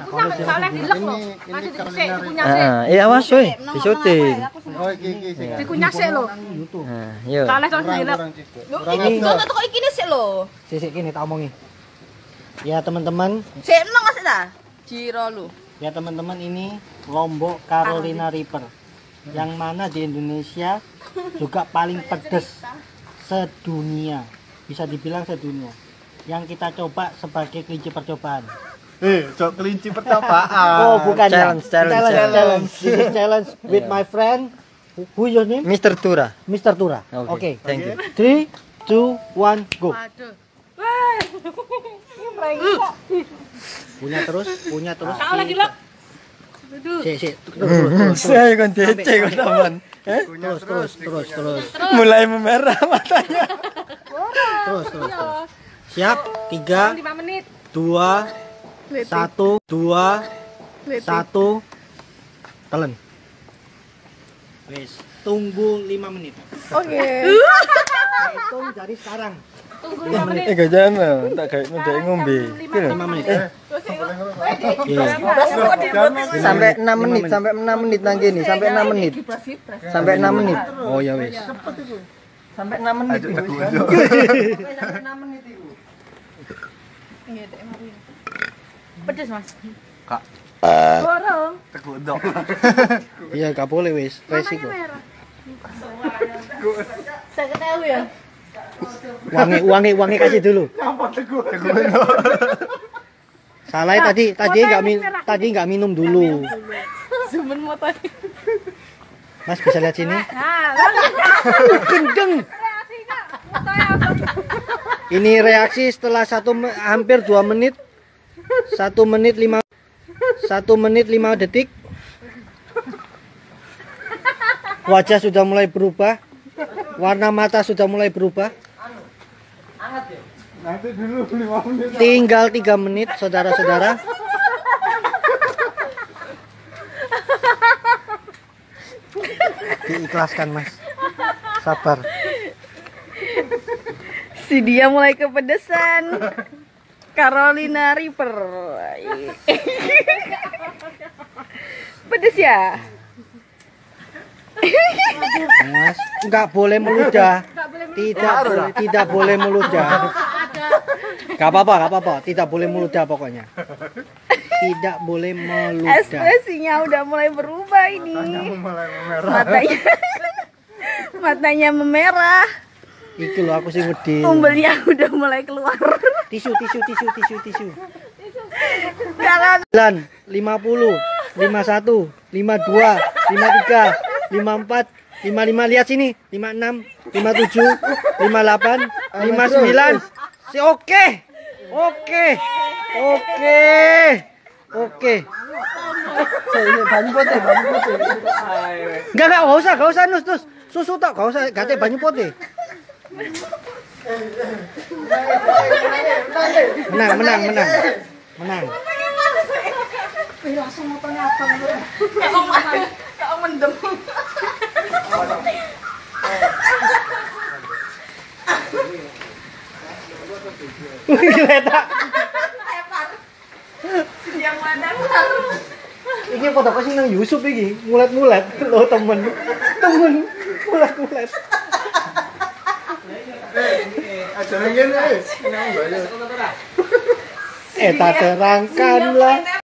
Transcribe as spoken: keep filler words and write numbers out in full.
Soalnya dilek loh. Masih dicek dikunyah sik. Heeh, iya awas woi, disyuting. Oh iki iki sing. Dikunyah sik lho. Nah, yo. Soalnya soalnya dilek. Ini kok kok iki sik lho. Sik sik kene tak omongi. Ya teman-teman, Sik nang Mas ta? Jiro lu. ya teman-teman ini Lombok Carolina Reaper. Yang mana di Indonesia juga paling pedas sedunia. Bisa dibilang sedunia. Yang kita coba sebagai kelinci percobaan. Eh, cok kelinci percobaan. Oh, bukan Challenge, ya. challenge, challenge, challenge. challenge. This is challenge with my friend. Who your name? Mister Tura. Mister Tura. Oke, Oke. thank you. three, two, one, go. Aduh. Wah. Punya terus, punya terus. Kau lagi lek. Duduk. Sik, sik. Terus, terus, terus. Saya kan dece kok teman. Eh? Terus, terus, terus, terus. Mulai memerah matanya. Terus, terus, terus. Siap? Tiga, lima menit. dua, satu, dua, satu. Telan. Wes, tunggu lima menit. Oke. Hitung dari sekarang. Tunggu lima menit. Eh gak jangan, tak kayak ngedek ngombe. lima menit. Eh, iya. Sampai enam menit, sampai enam menit nang kene, sampai enam menit. Sampai enam menit. Oh ya wes. Sampai enam menit. Aduh, Ibu. aduh, aduh. Sampai enam menit itu. Pedes, Mas. Kak, Borong. tegudok. Iya, gak boleh wes. Resiko. Merah. Saya ketahui ya. Wangi, wangi, wangi kasih dulu. Tegudok. Salah ya tadi, tadi nggak min, tadi nggak minum dulu. Cuman motor. Mas bisa lihat sini. Nah, Gendeng. reaksinya. Fotonya apa? Ini reaksi setelah satu me- hampir dua menit, satu menit lima, satu menit lima detik. Wajah sudah mulai berubah, warna mata sudah mulai berubah. Nanti dulu lima menit. Tinggal tiga menit, saudara-saudara. Diikhlaskan, Mas. Sabar. Si dia mulai kepedesan. Carolina Reaper. Pedes ya? Mas, nggak boleh meludah. Tidak boleh, tidak boleh meludah. Gak apa-apa, gak apa-apa. Tidak boleh meludah pokoknya. Tidak boleh meludah. Ekspresinya udah mulai berubah ini. Mulai memerah. Matanya matanya memerah. Iki loh aku sih wedi. Umbelnya udah mulai keluar. Tisu, tisu, tisu, tisu, tisu. Karena sembilan, lima puluh, lima puluh satu, lima puluh dua, lima puluh tiga, lima puluh empat, lima puluh lima, lihat sini, lima puluh enam, lima puluh tujuh, lima puluh delapan, lima puluh sembilan. Si oke. Oke. Oke. Oke. Banyu putih, banyu putih. Enggak, enggak, enggak usah, enggak usah nus, nus. Susu tok, enggak usah gate banyu putih. Menang, menang, menang. Menang. Langsung motonya apa? kok mendem. Geletak. Yang mana? Iki foto apa sih nang Yusuf iki? Ngulet-ngulet lo temen. Temen ngulet-ngulet. Ada yang gini. Eh tak terangkanlah